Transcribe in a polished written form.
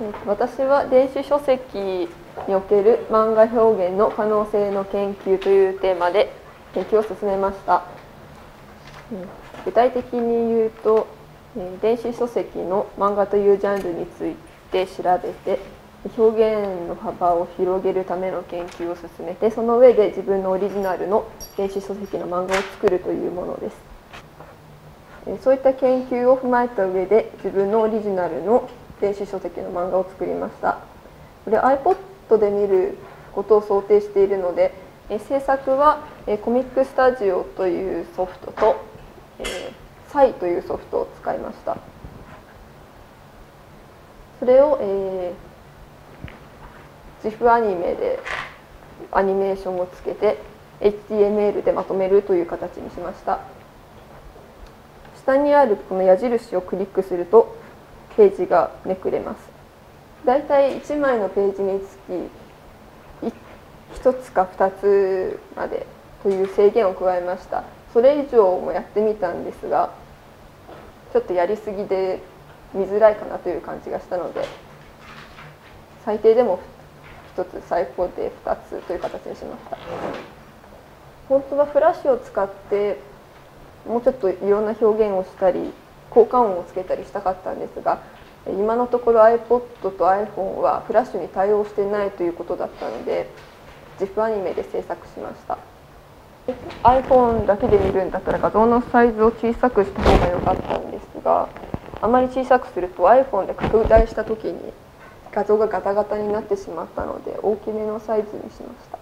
私は電子書籍における漫画表現の可能性の研究というテーマで研究を進めました。具体的に言うと、電子書籍の漫画というジャンルについて調べて、表現の幅を広げるための研究を進めて、その上で自分のオリジナルの電子書籍の漫画を作るというものです。そういった研究を踏まえた上で自分のオリジナルの電子書籍の漫画を作りました。これ iPod で見ることを想定しているので、制作はコミックスタジオというソフトとサイというソフトを使いました。それをGIF アニメでアニメーションをつけて HTML でまとめるという形にしました。下にあるこの矢印をクリックするとページがめくれます。だいたい1枚のページにつき1つか2つまでという制限を加えました。それ以上もやってみたんですが、ちょっとやりすぎで見づらいかなという感じがしたので、最低でも1つ、最高で2つという形にしました。本当はフラッシュを使ってもうちょっといろんな表現をしたり効果音をつけたりしたかったんですが、今のところ iPod と iPhone はフラッシュに対応していないということだったので GIF アニメで制作しました。 iPhone だけで見るんだったら画像のサイズを小さくした方が良かったんですが、あまり小さくすると iPhone で拡大した時に画像がガタガタになってしまったので大きめのサイズにしました。